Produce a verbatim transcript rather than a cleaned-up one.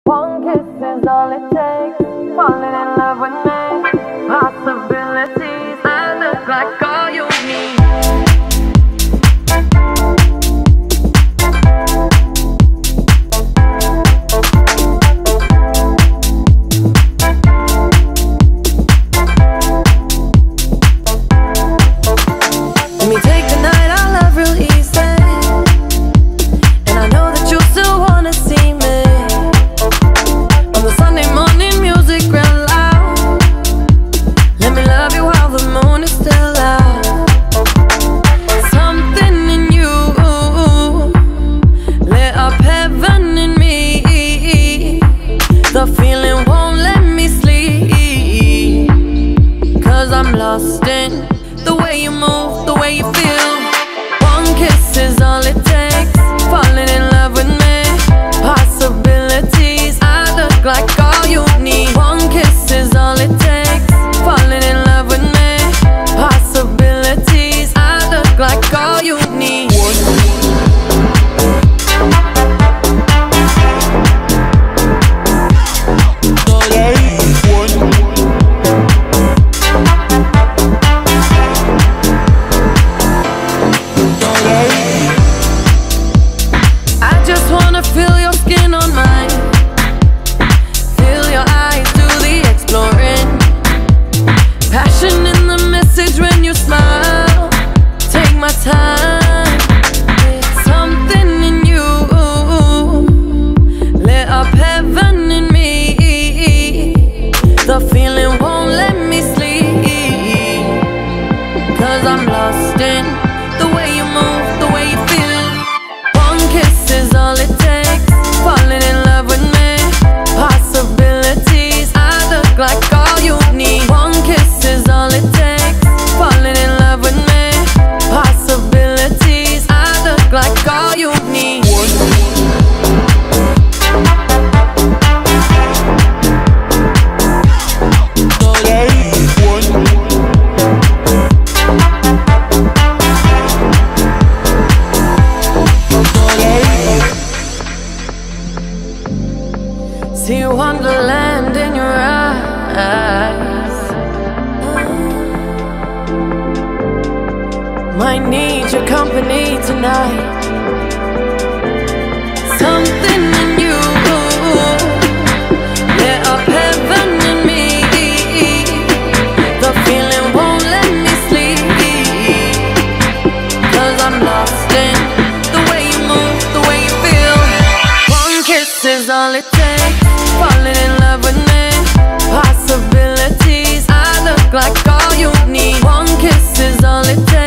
One kiss is all it takes. Falling in love with me. Possibilities. I look like all you need. Let me take the night I love real easy. And I know that you still wanna see me. On the Sunday morning music real loud. Let me love you while the moon is still out. Something in you lit up heaven in me. The feeling won't let me sleep. Cause I'm lost in the way you move, the way you feel. One kiss is all it takes. Falling in love with me. Possibilities. I look like all you need. One kiss is all it takes. Falling in love with me. Possibilities. I look like all you need. I just wanna feel your skin on mine. Feel your eyes do the exploring. Passion in the message when you smile. Take my time. Something in you lit up heaven in me. The feeling won't let me sleep. Cause I'm lost in the way you move, the way you feel. One kiss is all it takes. Falling in love with me. Possibilities. I look like all you need. One kiss is all it takes. Falling in love with me. Possibilities. I look like all you need. See wonderland in your eyes. Might need your company tonight. Something in you lit up heaven in me. The feeling won't let me sleep. Cause I'm lost in the way you move, the way you feel. One kiss is all it takes. Falling in love with me. Possibilities. I look like all you need. One kiss is all it takes.